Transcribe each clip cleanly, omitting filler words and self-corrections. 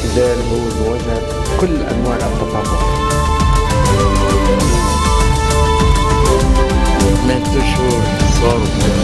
الاعتدال هو مواجهة كل أنواع التطرف. من أشهر صاروا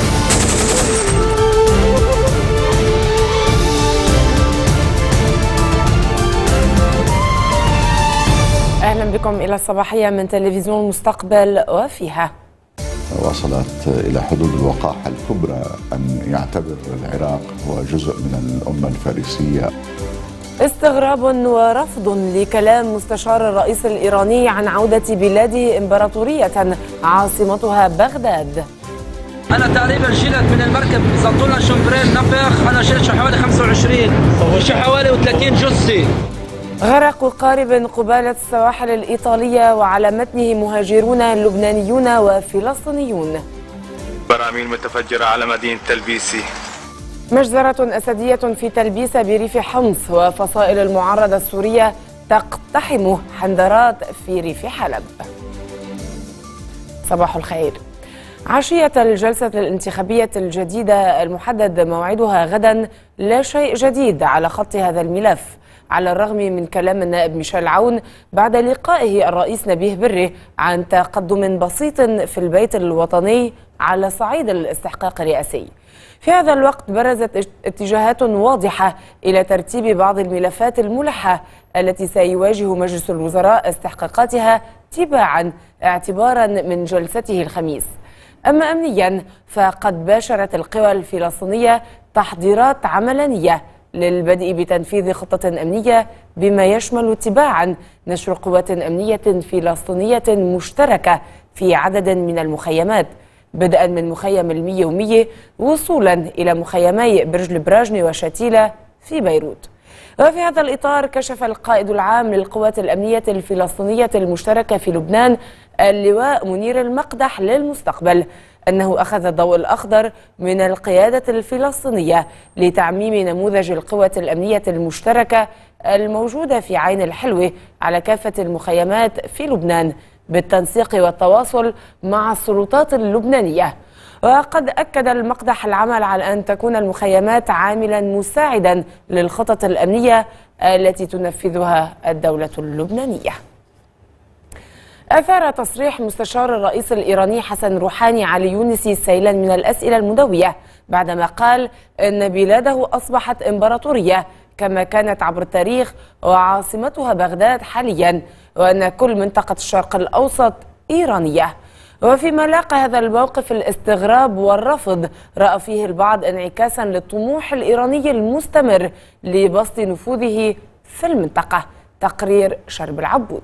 أهلا بكم إلى الصباحية من تلفزيون المستقبل، وفيها وصلت إلى حدود الوقاحة الكبرى أن يعتبر العراق هو جزء من الأمة الفارسية. استغراب ورفض لكلام مستشار الرئيس الإيراني عن عودة بلاده إمبراطورية عاصمتها بغداد. أنا تقريبا شلت من المركب زنطولة شمبرين نفخ، أنا شلت حوالي 25 حوالي 30 جثة. غرق قارب قبالة السواحل الإيطالية وعلى متنه مهاجرون لبنانيون وفلسطينيون. براميل متفجرة على مدينة تلبيسي. مجزرة أسدية في تلبيسة بريف حمص، وفصائل المعارضة السورية تقتحم حندرات في ريف حلب. صباح الخير. عشية الجلسة الانتخابية الجديدة المحدد موعدها غدا، لا شيء جديد على خط هذا الملف، على الرغم من كلام النائب ميشيل عون بعد لقائه الرئيس نبيه بري عن تقدم بسيط في البيت الوطني على صعيد الاستحقاق الرئاسي. في هذا الوقت برزت اتجاهات واضحة إلى ترتيب بعض الملفات الملحة التي سيواجه مجلس الوزراء استحقاقاتها تباعا اعتبارا من جلسته الخميس. أما أمنيا فقد باشرت القوى الفلسطينية تحضيرات عملانية للبدء بتنفيذ خطة أمنية بما يشمل تباعا نشر قوات أمنية فلسطينية مشتركة في عدد من المخيمات، بدءا من مخيم المية ومية وصولا إلى مخيمي برج البراجني وشتيلة في بيروت. وفي هذا الإطار كشف القائد العام للقوات الأمنية الفلسطينية المشتركة في لبنان اللواء منير المقدح للمستقبل أنه أخذ الضوء الأخضر من القيادة الفلسطينية لتعميم نموذج القوة الأمنية المشتركة الموجودة في عين الحلوة على كافة المخيمات في لبنان بالتنسيق والتواصل مع السلطات اللبنانية. وقد أكد المقدح العمل على أن تكون المخيمات عاملا مساعدا للخطط الأمنية التي تنفذها الدولة اللبنانية. أثار تصريح مستشار الرئيس الإيراني حسن روحاني علي يونسي سيلا من الأسئلة المدوية بعدما قال إن بلاده أصبحت إمبراطورية كما كانت عبر التاريخ وعاصمتها بغداد حاليا، وأن كل منطقة الشرق الأوسط إيرانية. وفيما لاقى هذا الموقف الاستغراب والرفض، رأى فيه البعض انعكاسا للطموح الإيراني المستمر لبسط نفوذه في المنطقة. تقرير شرب العبود.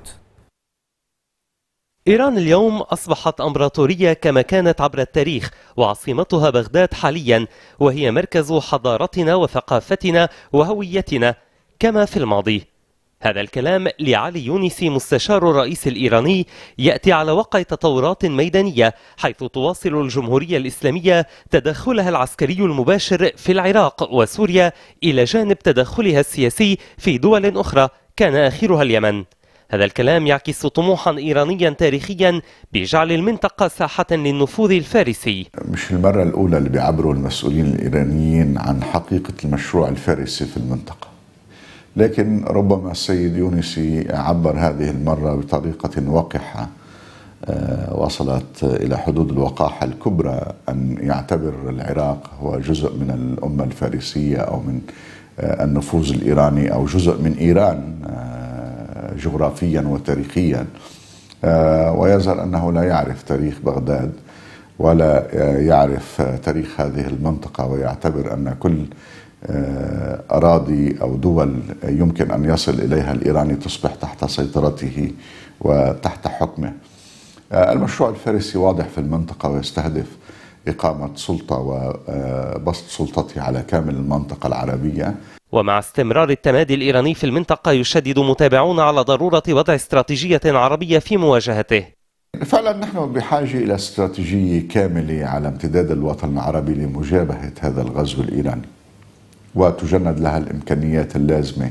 إيران اليوم أصبحت أمبراطورية كما كانت عبر التاريخ، وعاصمتها بغداد حاليا، وهي مركز حضارتنا وثقافتنا وهويتنا كما في الماضي. هذا الكلام لعلي يونسي مستشار الرئيس الإيراني يأتي على وقع تطورات ميدانية، حيث تواصل الجمهورية الإسلامية تدخلها العسكري المباشر في العراق وسوريا إلى جانب تدخلها السياسي في دول أخرى كان آخرها اليمن. هذا الكلام يعكس طموحا إيرانيا تاريخيا بجعل المنطقة ساحة للنفوذ الفارسي. مش المرة الأولى اللي بيعبروا المسؤولين الإيرانيين عن حقيقة المشروع الفارسي في المنطقة، لكن ربما السيد يونسي عبر هذه المرة بطريقة وقحة وصلت إلى حدود الوقاحة الكبرى أن يعتبر العراق هو جزء من الأمة الفارسية أو من النفوذ الإيراني أو جزء من إيران جغرافيا وتاريخيا، ويظهر أنه لا يعرف تاريخ بغداد ولا يعرف تاريخ هذه المنطقة، ويعتبر أن كل أراضي أو دول يمكن أن يصل إليها الإيراني تصبح تحت سيطرته وتحت حكمه. المشروع الفارسي واضح في المنطقة ويستهدف إقامة سلطة وبسط سلطته على كامل المنطقة العربية. ومع استمرار التمادي الإيراني في المنطقة، يشدد متابعون على ضرورة وضع استراتيجية عربية في مواجهته. فعلا نحن بحاجة إلى استراتيجية كاملة على امتداد الوطن العربي لمجابهة هذا الغزو الإيراني، وتجند لها الإمكانيات اللازمة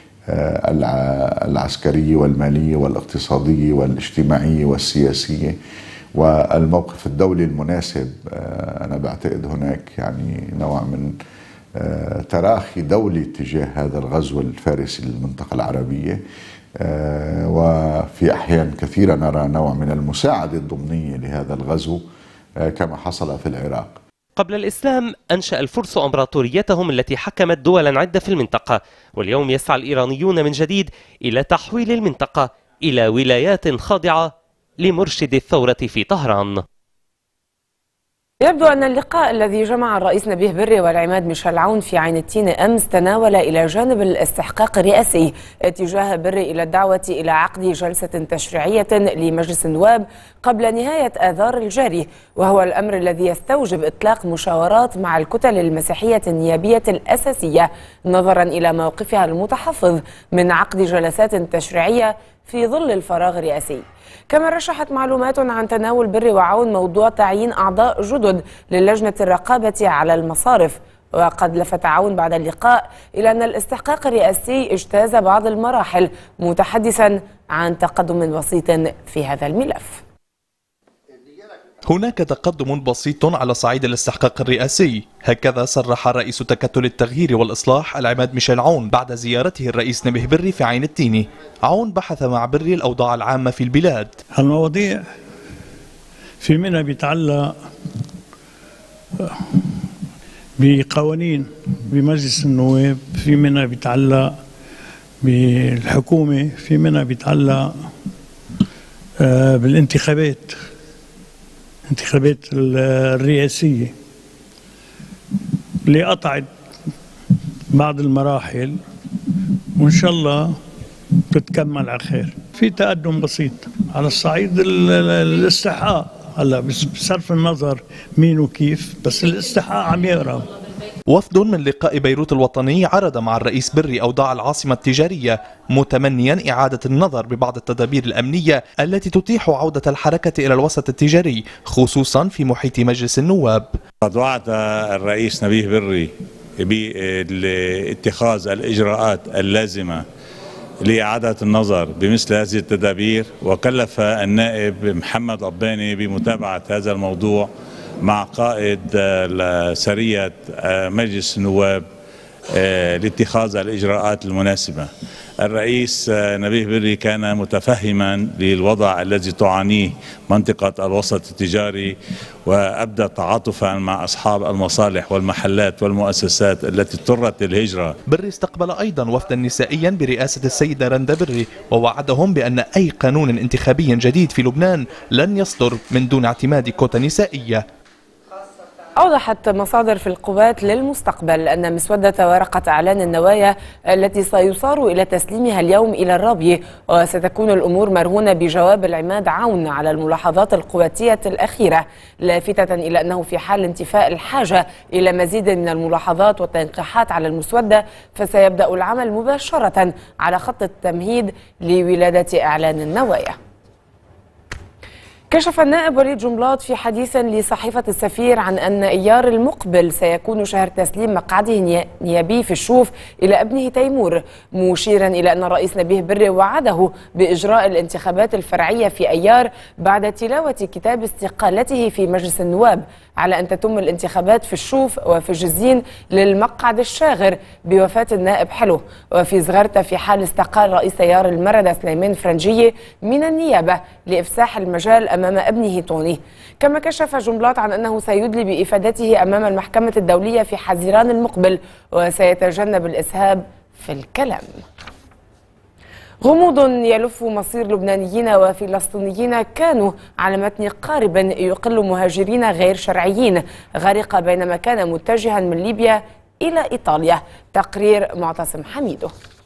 العسكرية والمالية والاقتصادية والاجتماعية والسياسية والموقف الدولي المناسب. أنا بعتقد هناك يعني نوع من تراخي دولي تجاه هذا الغزو الفارسي للمنطقة العربية، وفي أحيان كثيرة نرى نوع من المساعدة الضمنية لهذا الغزو كما حصل في العراق. قبل الإسلام أنشأ الفرس أمبراطوريتهم التي حكمت دولا عدة في المنطقة، واليوم يسعى الإيرانيون من جديد إلى تحويل المنطقة إلى ولايات خاضعة لمرشد الثورة في طهران. يبدو أن اللقاء الذي جمع الرئيس نبيه بري والعماد ميشيل عون في عين التين أمس تناول إلى جانب الاستحقاق الرئاسي اتجاه بري إلى الدعوة إلى عقد جلسة تشريعية لمجلس النواب قبل نهاية آذار الجاري، وهو الأمر الذي يستوجب إطلاق مشاورات مع الكتل المسيحية النيابية الأساسية نظرا إلى موقفها المتحفظ من عقد جلسات تشريعية في ظل الفراغ الرئاسي. كما رشحت معلومات عن تناول بري وعون موضوع تعيين أعضاء جدد للجنة الرقابة على المصارف، وقد لفت عون بعد اللقاء إلى أن الاستحقاق الرئاسي اجتاز بعض المراحل، متحدثا عن تقدم بسيط في هذا الملف. هناك تقدم بسيط على صعيد الاستحقاق الرئاسي، هكذا صرح رئيس تكتل التغيير والإصلاح العماد ميشيل عون بعد زيارته الرئيس نبيه بري في عين التيني. عون بحث مع بري الأوضاع العامة في البلاد. المواضيع في منها بيتعلق بقوانين بمجلس النواب، في منها بيتعلق بالحكومة، في منها بيتعلق بالانتخابات الرئاسية اللي قطعت بعض المراحل، وإن شاء الله تتكمل على خير. في تقدم بسيط على الصعيد الاستحقاق، هلا بصرف النظر مين وكيف، بس الاستحقاق عم يقرب. وفد من لقاء بيروت الوطني عرض مع الرئيس بري أوضاع العاصمة التجارية، متمنيا إعادة النظر ببعض التدابير الأمنية التي تتيح عودة الحركة إلى الوسط التجاري، خصوصا في محيط مجلس النواب. قد وعد الرئيس نبيه بري باتخاذ الإجراءات اللازمة لإعادة النظر بمثل هذه التدابير، وكلف النائب محمد قباني بمتابعة هذا الموضوع مع قائد سرية مجلس النواب لاتخاذ الإجراءات المناسبة. الرئيس نبيه بري كان متفهما للوضع الذي تعانيه منطقة الوسط التجاري، وأبدى تعاطفا مع أصحاب المصالح والمحلات والمؤسسات التي اضطرت للهجرة. بري استقبل أيضا وفدا نسائيا برئاسة السيدة رندا بري، ووعدهم بأن أي قانون انتخابي جديد في لبنان لن يصدر من دون اعتماد كوتا نسائية. أوضحت مصادر في القوات للمستقبل أن مسودة ورقة إعلان النوايا التي سيصار إلى تسليمها اليوم إلى الرابية، وستكون الأمور مرهونة بجواب العماد عون على الملاحظات القواتية الأخيرة، لافتة إلى أنه في حال انتفاء الحاجة إلى مزيد من الملاحظات والتنقيحات على المسودة فسيبدأ العمل مباشرة على خط التمهيد لولادة إعلان النوايا. كشف النائب وليد جنبلاط في حديث لصحيفة السفير عن أن أيار المقبل سيكون شهر تسليم مقعده النيابي في الشوف إلى ابنه تيمور، مشيرا إلى أن الرئيس نبيه بري وعده بإجراء الانتخابات الفرعية في أيار بعد تلاوة كتاب استقالته في مجلس النواب، على أن تتم الانتخابات في الشوف وفي جزين للمقعد الشاغر بوفاة النائب حلو، وفي زغرته في حال استقال رئيس أيار المردة سليمان فرنجية من النيابة لإفساح المجال أمام ابنه طوني. كما كشف جنبلاط عن أنه سيدلي بإفادته أمام المحكمة الدولية في حزيران المقبل، وسيتجنب الإسهاب في الكلام. غموض يلف مصير لبنانيين وفلسطينيين كانوا على متن قارب يقل مهاجرين غير شرعيين غرق بينما كان متجها من ليبيا إلى إيطاليا. تقرير معتصم حميدو.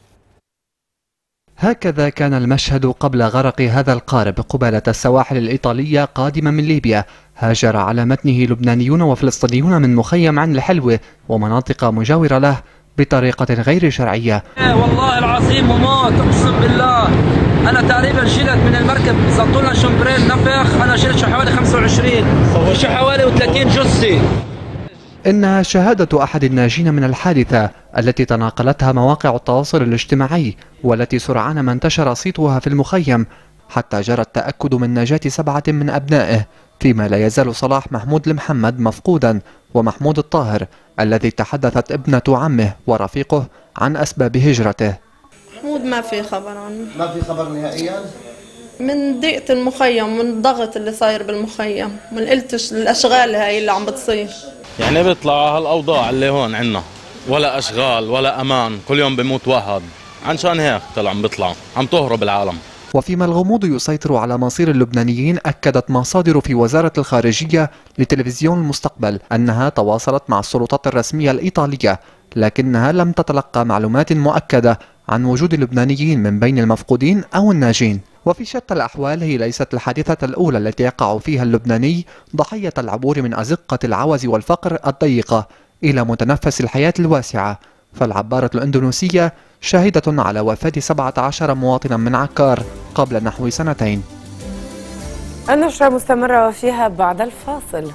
هكذا كان المشهد قبل غرق هذا القارب قبالة السواحل الإيطالية قادما من ليبيا. هاجر على متنه لبنانيون وفلسطينيون من مخيم عن الحلوة ومناطق مجاورة له بطريقة غير شرعية. والله العظيم وموت اقسم بالله، انا تقريبا شلت من المركب زطولنا شمبرين نفخ، انا شلت حوالي 25 حوالي 30 جثة. إنها شهادة أحد الناجين من الحادثة التي تناقلتها مواقع التواصل الاجتماعي، والتي سرعان ما انتشر صيتها في المخيم حتى جرى التأكد من نجاة 7 من أبنائه، فيما لا يزال صلاح محمود المحمد مفقودا ومحمود الطاهر الذي تحدثت ابنة عمه ورفيقه عن أسباب هجرته. محمود ما في خبر عنه. ما في خبر نهائيا؟ من ضيقة المخيم، من الضغط اللي صاير بالمخيم، من قلة الأشغال هاي اللي عم بتصير. يعني بيطلع هالأوضاع اللي هون عنا، ولا أشغال ولا أمان، كل يوم بيموت واحد، عشان هيك عم بيطلعوا، عم تهرب العالم. وفيما الغموض يسيطر على مصير اللبنانيين، أكدت مصادر في وزارة الخارجية لتلفزيون المستقبل أنها تواصلت مع السلطات الرسمية الإيطالية، لكنها لم تتلقى معلومات مؤكدة عن وجود اللبنانيين من بين المفقودين أو الناجين. وفي شتى الأحوال هي ليست الحادثة الأولى التي يقع فيها اللبناني ضحية العبور من أزقة العوز والفقر الضيقة إلى متنفس الحياة الواسعة. فالعبارة الأندونيسية شاهدة على وفاة 17 مواطنا من عكار قبل نحو سنتين. النشرة مستمرة وفيها بعد الفاصل.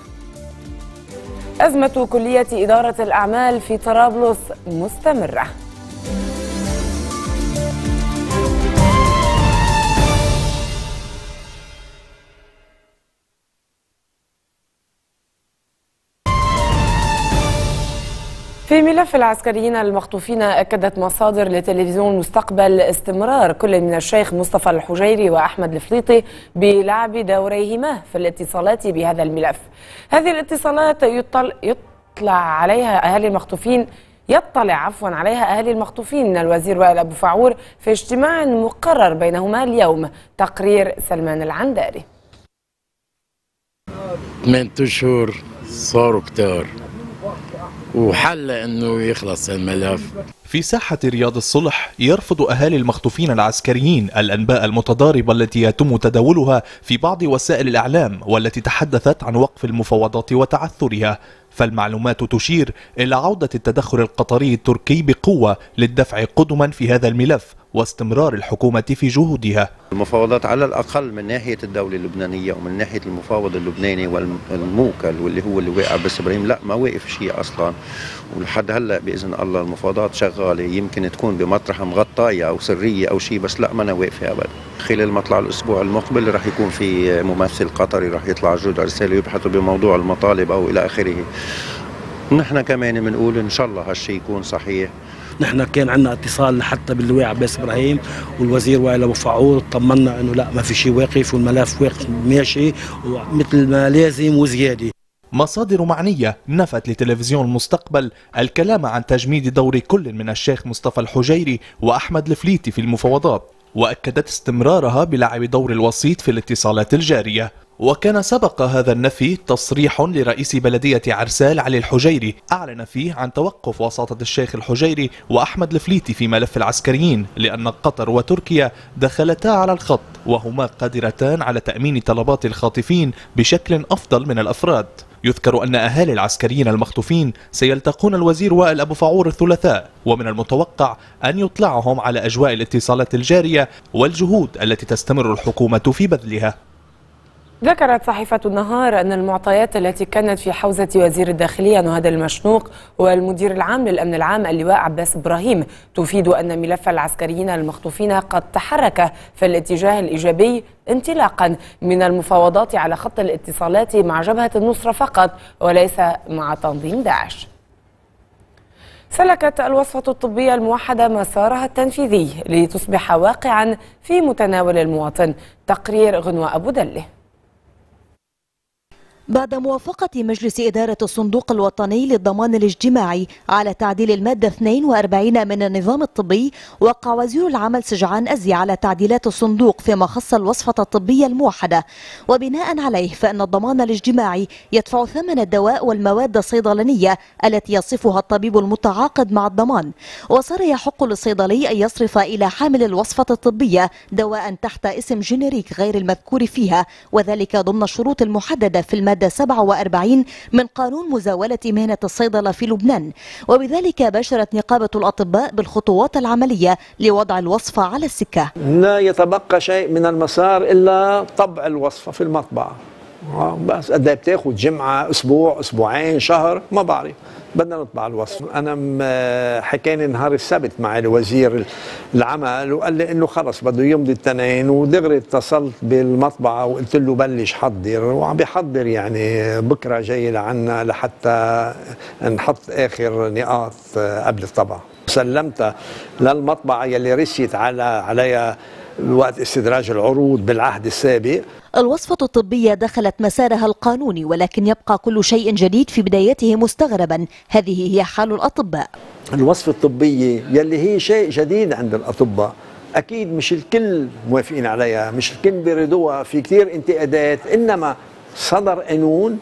أزمة كلية إدارة الأعمال في طرابلس مستمرة. في ملف العسكريين المخطوفين، أكدت مصادر لتلفزيون المستقبل استمرار كل من الشيخ مصطفى الحجيري وأحمد الفليطي بلعب دوريهما في الاتصالات بهذا الملف. هذه الاتصالات يطلع عليها أهالي المخطوفين من الوزير وائل أبو فعور في اجتماع مقرر بينهما اليوم. تقرير سلمان العنداري. 8 أشهر صاروا كتار وحل انه يخلص الملف. في ساحة رياض الصلح يرفض أهالي المخطوفين العسكريين الأنباء المتضاربة التي يتم تداولها في بعض وسائل الإعلام والتي تحدثت عن وقف المفاوضات وتعثرها، فالمعلومات تشير إلى عودة التدخل القطري التركي بقوة للدفع قدما في هذا الملف واستمرار الحكومة في جهودها. المفاوضات على الأقل من ناحية الدولة اللبنانية ومن ناحية المفاوض اللبناني والموكل واللي هو اللي واقع بس إبراهيم، لا ما واقف شيء أصلا، ولحد هلا بإذن الله المفاوضات شغالة، يمكن تكون بمطرح مغطاية أو سرية أو شيء، بس لا ما واقفة أبدا. خلال مطلع الأسبوع المقبل رح يكون في ممثل قطري رح يطلع جودة رسالة يبحثوا بموضوع المطالب أو إلى آخره. نحن كمان بنقول إن شاء الله هالشيء يكون صحيح. نحن كان عندنا اتصال حتى باللواء عباس ابراهيم والوزير وائل ابو فعور، طمنا انه لا ما في شيء واقف والملف واقف ماشي مثل ما لازم وزياده. مصادر معنية نفت لتلفزيون المستقبل الكلام عن تجميد دور كل من الشيخ مصطفى الحجيري وأحمد الفليطي في المفاوضات، وأكدت استمرارها بلعب دور الوسيط في الاتصالات الجارية. وكان سبق هذا النفي تصريح لرئيس بلدية عرسال علي الحجيري أعلن فيه عن توقف وساطة الشيخ الحجيري وأحمد الفليطي في ملف العسكريين، لأن قطر وتركيا دخلتا على الخط وهما قادرتان على تأمين طلبات الخاطفين بشكل أفضل من الأفراد. يذكر أن أهالي العسكريين المخطوفين سيلتقون الوزير وائل أبو فعور الثلاثاء، ومن المتوقع أن يطلعهم على أجواء الاتصالات الجارية والجهود التي تستمر الحكومة في بذلها. ذكرت صحيفة النهار أن المعطيات التي كانت في حوزة وزير الداخلية نهاد المشنوق والمدير العام للأمن العام اللواء عباس إبراهيم تفيد أن ملف العسكريين المخطوفين قد تحرك في الاتجاه الإيجابي انطلاقا من المفاوضات على خط الاتصالات مع جبهة النصرة فقط وليس مع تنظيم داعش. سلكت الوصفة الطبية الموحدة مسارها التنفيذي لتصبح واقعا في متناول المواطن. تقرير غنوة أبو دلة. بعد موافقة مجلس إدارة الصندوق الوطني للضمان الاجتماعي على تعديل المادة 42 من النظام الطبي، وقع وزير العمل سجعان أزي على تعديلات الصندوق فيما خص الوصفة الطبية الموحدة، وبناء عليه فإن الضمان الاجتماعي يدفع ثمن الدواء والمواد الصيدلانية التي يصفها الطبيب المتعاقد مع الضمان، وصار يحق للصيدلي أن يصرف إلى حامل الوصفة الطبية دواء تحت اسم جينيريك غير المذكور فيها، وذلك ضمن الشروط المحددة في المادة 47 من قانون مزاولة مهنة الصيدلة في لبنان. وبذلك باشرت نقابة الأطباء بالخطوات العملية لوضع الوصفة على السكة. لا يتبقى شيء من المسار إلا طبع الوصفة في المطبعة، بس قد ايه بتاخد؟ جمعة، أسبوع، أسبوعين، شهر، ما بعرف، بدنا نطبع الوصف. انا حكاني نهار السبت مع وزير العمل وقال لي انه خلص بده يمضي التنين، ودغري اتصلت بالمطبعه وقلت له بلش حضر، وعم بيحضر يعني بكره جاي لعنا لحتى نحط اخر نقاط قبل الطبع. سلمتها للمطبعه يلي رسيت عليها وقت استدراج العروض بالعهد السابق. الوصفة الطبية دخلت مسارها القانوني، ولكن يبقى كل شيء جديد في بدايته مستغربا. هذه هي حال الأطباء. الوصفة الطبية يلي هي شيء جديد عند الأطباء، أكيد مش الكل موافقين عليها، مش الكل بيريدوها، في كتير انتقادات، إنما صدر قانون،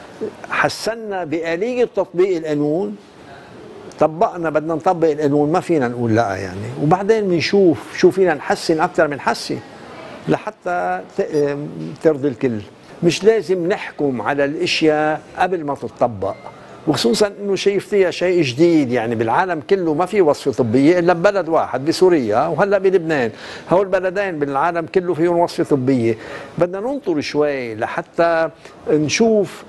حسنا بآلية تطبيق القانون، طبقنا، بدنا نطبق القانون، ما فينا نقول لا يعني، وبعدين بنشوف شو فينا نحسن أكثر من نحسن لحتى ترضي الكل. مش لازم نحكم على الاشياء قبل ما تتطبق، وخصوصا انه شايفتيها شيء جديد، يعني بالعالم كله ما في وصفه طبيه الا ببلد واحد بسوريا وهلا بلبنان، هول البلدين بالعالم كله فيهم وصفه طبيه. بدنا ننطر شوي لحتى نشوف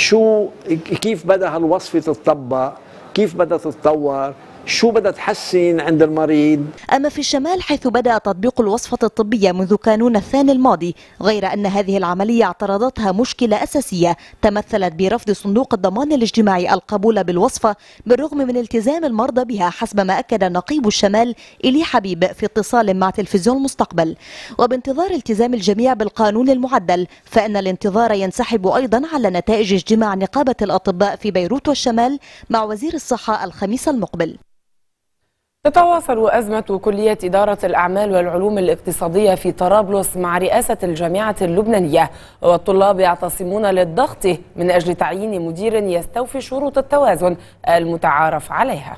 كيف بدها الوصفه تتطبق، كيف بدها تتطور، شو بدها تحسن عند المريض. أما في الشمال حيث بدأ تطبيق الوصفة الطبية منذ كانون الثاني الماضي، غير أن هذه العملية اعترضتها مشكلة أساسية تمثلت برفض صندوق الضمان الاجتماعي القبول بالوصفة بالرغم من التزام المرضى بها، حسب ما أكد نقيب الشمال إلي حبيب في اتصال مع تلفزيون المستقبل. وبانتظار التزام الجميع بالقانون المعدل، فإن الانتظار ينسحب أيضا على نتائج اجتماع نقابة الأطباء في بيروت والشمال مع وزير الصحة الخميس المقبل. تتواصل أزمة كلية إدارة الأعمال والعلوم الاقتصادية في طرابلس مع رئاسة الجامعة اللبنانية، والطلاب يعتصمون للضغط من أجل تعيين مدير يستوفي شروط التوازن المتعارف عليها.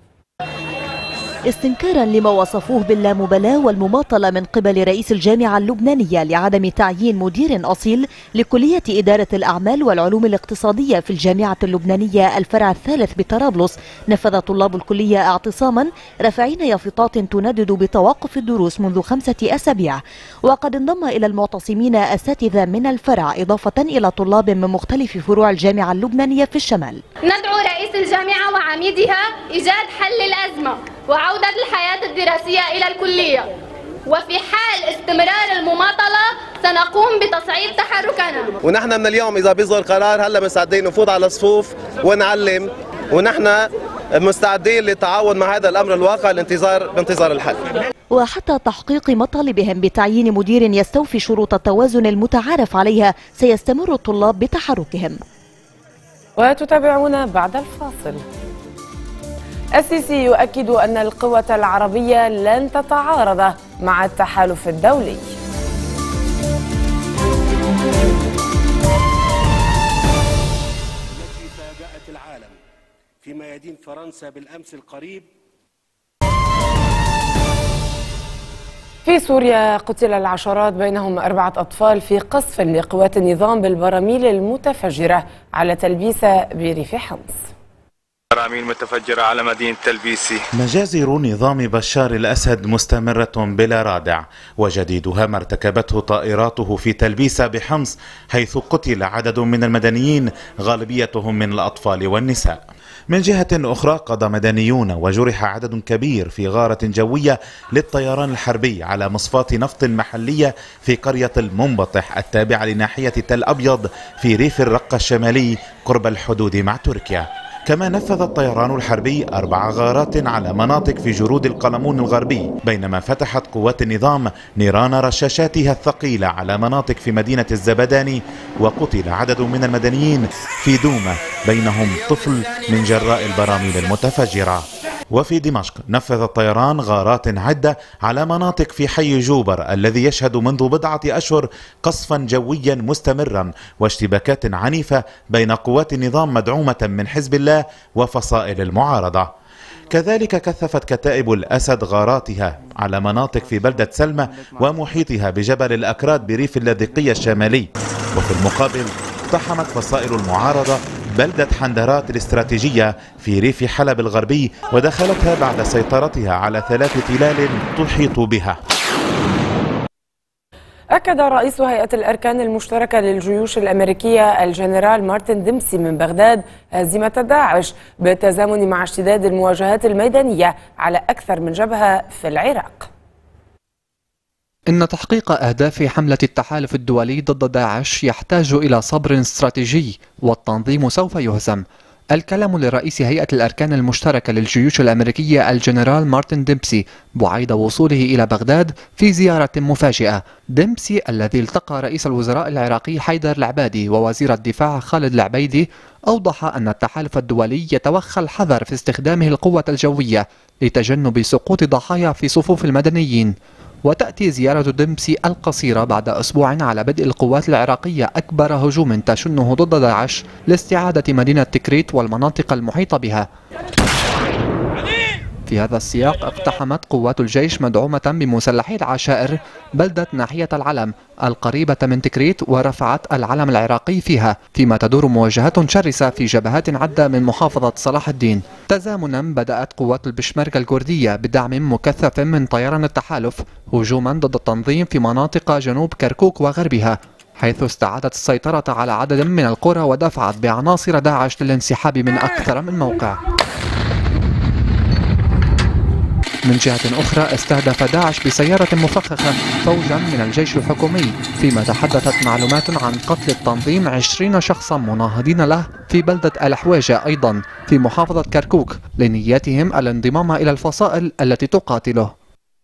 استنكارا لما وصفوه باللامبالاة والمماطلة من قبل رئيس الجامعة اللبنانية لعدم تعيين مدير أصيل لكلية إدارة الأعمال والعلوم الاقتصادية في الجامعة اللبنانية الفرع الثالث بطرابلس، نفذ طلاب الكلية اعتصاما رافعين يافطات تندد بتوقف الدروس منذ 5 أسابيع. وقد انضم إلى المعتصمين أساتذة من الفرع إضافة إلى طلاب من مختلف فروع الجامعة اللبنانية في الشمال. ندعو رئيس الجامعة وعميدها إيجاد حل الأزمة وعودة الحياة الدراسية إلى الكلية، وفي حال استمرار المماطلة سنقوم بتصعيد تحركنا. ونحن من اليوم إذا بيصدر قرار هلا مستعدين نفوت على الصفوف ونعلم، ونحن مستعدين للتعاون مع هذا الأمر الواقع بانتظار الحل. وحتى تحقيق مطالبهم بتعيين مدير يستوفي شروط التوازن المتعارف عليها سيستمر الطلاب بتحركهم. وتتابعونا بعد الفاصل. السيسي يؤكد أن القوة العربية لن تتعارض مع التحالف الدولي. التي فاجأت العالم في ميادين فرنسا بالأمس القريب. في سوريا قتل العشرات بينهم 4 أطفال في قصف لقوات النظام بالبراميل المتفجرة على تلبيسة بريف حمص. براميل متفجرة على مدينة تلبيسي. مجازر نظام بشار الأسد مستمرة بلا رادع، وجديدها ما ارتكبته طائراته في تلبيسة بحمص، حيث قتل عدد من المدنيين غالبيتهم من الأطفال والنساء. من جهة أخرى قضى مدنيون وجرح عدد كبير في غارة جوية للطيران الحربي على مصفاة نفط محلية في قرية المنبطح التابعة لناحية تل أبيض في ريف الرقة الشمالي قرب الحدود مع تركيا. كما نفذ الطيران الحربي 4 غارات على مناطق في جرود القلمون الغربي، بينما فتحت قوات النظام نيران رشاشاتها الثقيلة على مناطق في مدينة الزبداني، وقتل عدد من المدنيين في دومة بينهم طفل من جراء البراميل المتفجرة. وفي دمشق نفذ الطيران غارات عدة على مناطق في حي جوبر الذي يشهد منذ بضعة أشهر قصفا جويا مستمرا واشتباكات عنيفة بين قوات النظام مدعومة من حزب الله وفصائل المعارضة. كذلك كثفت كتائب الأسد غاراتها على مناطق في بلدة سلمى ومحيطها بجبل الأكراد بريف اللاذقية الشمالي. وفي المقابل اقتحمت فصائل المعارضة بلدة حندرات الاستراتيجية في ريف حلب الغربي ودخلتها بعد سيطرتها على 3 تلال تحيط بها. أكد رئيس هيئة الأركان المشتركة للجيوش الأمريكية الجنرال مارتن ديمسي من بغداد هزيمة داعش بالتزامن مع اشتداد المواجهات الميدانية على أكثر من جبهة في العراق. إن تحقيق أهداف حملة التحالف الدولي ضد داعش يحتاج إلى صبر استراتيجي، والتنظيم سوف يهزم. الكلام لرئيس هيئة الأركان المشتركة للجيوش الأمريكية الجنرال مارتن ديمسي بعيد وصوله إلى بغداد في زيارة مفاجئة. ديمسي الذي التقى رئيس الوزراء العراقي حيدر العبادي ووزير الدفاع خالد العبيدي أوضح أن التحالف الدولي يتوخى الحذر في استخدامه القوة الجوية لتجنب سقوط ضحايا في صفوف المدنيين. وتأتي زيارة ديمسي القصيرة بعد أسبوع على بدء القوات العراقية أكبر هجوم تشنه ضد داعش لاستعادة مدينة تكريت والمناطق المحيطة بها. في هذا السياق اقتحمت قوات الجيش مدعومة بمسلحي العشائر بلدة ناحية العلم القريبة من تكريت ورفعت العلم العراقي فيها، فيما تدور مواجهات شرسة في جبهات عدة من محافظة صلاح الدين. تزامنا بدأت قوات البشمركة الكردية بدعم مكثف من طيران التحالف هجوما ضد التنظيم في مناطق جنوب كركوك وغربها، حيث استعادت السيطرة على عدد من القرى ودفعت بعناصر داعش للانسحاب من أكثر من موقع. من جهة أخرى استهدف داعش بسيارة مفخخة فوجا من الجيش الحكومي، فيما تحدثت معلومات عن قتل التنظيم 20 شخصا مناهضين له في بلدة الحواجة أيضا في محافظة كركوك لنيتهم الانضمام إلى الفصائل التي تقاتله.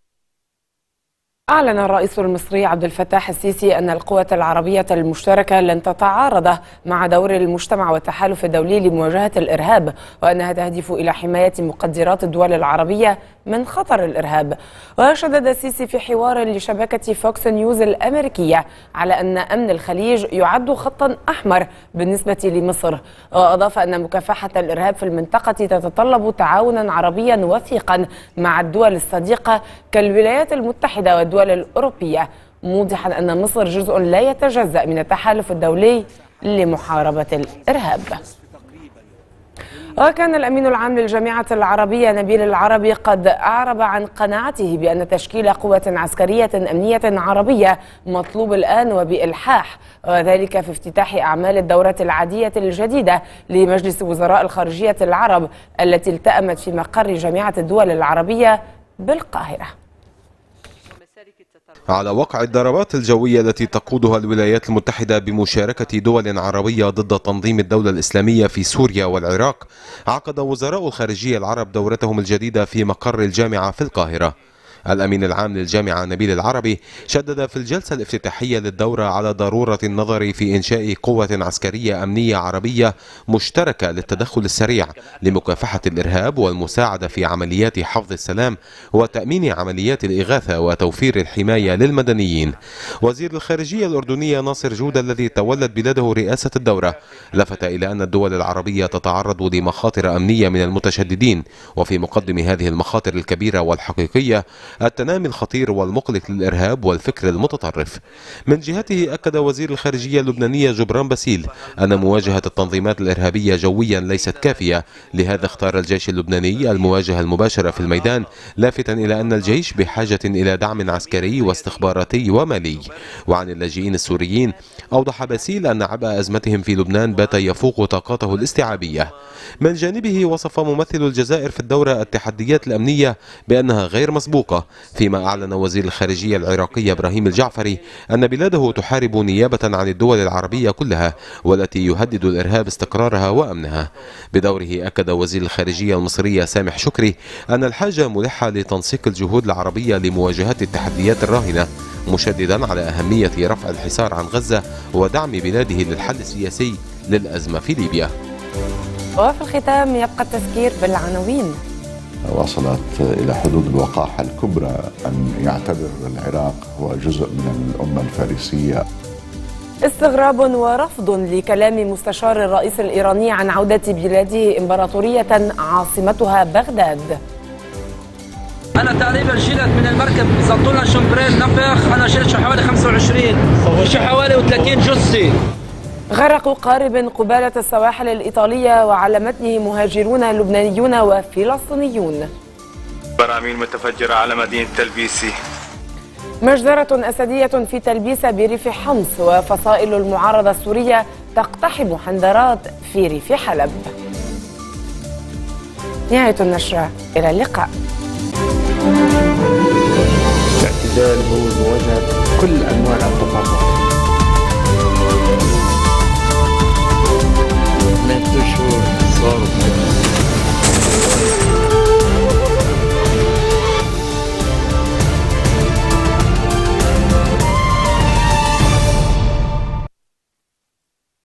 أعلن الرئيس المصري عبد الفتاح السيسي أن القوى العربية المشتركة لن تتعارض مع دور المجتمع والتحالف الدولي لمواجهة الإرهاب، وأنها تهدف إلى حماية مقدرات الدول العربية من خطر الإرهاب. وشدد السيسي في حوار لشبكة فوكس نيوز الأمريكية على أن أمن الخليج يعد خطا أحمر بالنسبة لمصر، وأضاف أن مكافحة الإرهاب في المنطقة تتطلب تعاونا عربيا وثيقا مع الدول الصديقة كالولايات المتحدة والدول الأوروبية، موضحا أن مصر جزء لا يتجزأ من التحالف الدولي لمحاربة الإرهاب. وكان الأمين العام للجامعة العربية نبيل العربي قد أعرب عن قناعته بأن تشكيل قوة عسكرية أمنية عربية مطلوب الآن وبإلحاح، وذلك في افتتاح أعمال الدورة العادية الجديدة لمجلس وزراء الخارجية العرب التي التأمت في مقر جامعة الدول العربية بالقاهرة. على وقع الضربات الجوية التي تقودها الولايات المتحدة بمشاركة دول عربية ضد تنظيم الدولة الإسلامية في سوريا والعراق، عقد وزراء الخارجية العرب دورتهم الجديدة في مقر الجامعة في القاهرة. الأمين العام للجامعة نبيل العربي شدد في الجلسة الافتتاحية للدورة على ضرورة النظر في إنشاء قوة عسكرية أمنية عربية مشتركة للتدخل السريع لمكافحة الإرهاب والمساعدة في عمليات حفظ السلام وتأمين عمليات الإغاثة وتوفير الحماية للمدنيين. وزير الخارجية الأردنية ناصر جودة الذي تولت بلاده رئاسة الدورة لفت إلى أن الدول العربية تتعرض لمخاطر أمنية من المتشددين، وفي مقدم هذه المخاطر الكبيرة والحقيقية التنامي الخطير والمقلق للإرهاب والفكر المتطرف. من جهته أكد وزير الخارجية اللبنانية جبران باسيل أن مواجهة التنظيمات الإرهابية جويا ليست كافية، لهذا اختار الجيش اللبناني المواجهة المباشرة في الميدان، لافتا إلى أن الجيش بحاجة إلى دعم عسكري واستخباراتي ومالي. وعن اللاجئين السوريين أوضح باسيل أن عبء أزمتهم في لبنان بات يفوق طاقته الاستيعابية. من جانبه وصف ممثل الجزائر في الدورة التحديات الأمنية بأنها غير مسبوقة، فيما أعلن وزير الخارجية العراقي إبراهيم الجعفري أن بلاده تحارب نيابة عن الدول العربية كلها والتي يهدد الإرهاب استقرارها وأمنها. بدوره أكد وزير الخارجية المصرية سامح شكري أن الحاجة ملحة لتنسيق الجهود العربية لمواجهة التحديات الراهنة، مشددا على أهمية رفع الحصار عن غزة ودعم بلاده للحل السياسي للأزمة في ليبيا. وفي الختام يبقى التذكير بالعناوين. وصلت إلى حدود الوقاحة الكبرى أن يعتبر العراق هو جزء من الأمة الفارسية. استغراب ورفض لكلام مستشار الرئيس الإيراني عن عودة بلاده إمبراطورية عاصمتها بغداد. أنا تقريبا شلت من المركب زطولنا شمبريل نفخ، أنا شلت حوالي 25 وشي حوالي 30 جثة. غرق قارب قبالة السواحل الإيطالية وعلى متنه مهاجرون لبنانيون وفلسطينيون. براميل متفجرة على مدينة تلبيسي. مجزرة أسدية في تلبيسة بريف حمص، وفصائل المعارضة السورية تقتحم حندرات في ريف حلب. نهاية النشرة، إلى اللقاء. الاعتدال هو مواجهة كل أنواع التطرف. من 8 شهور صاروا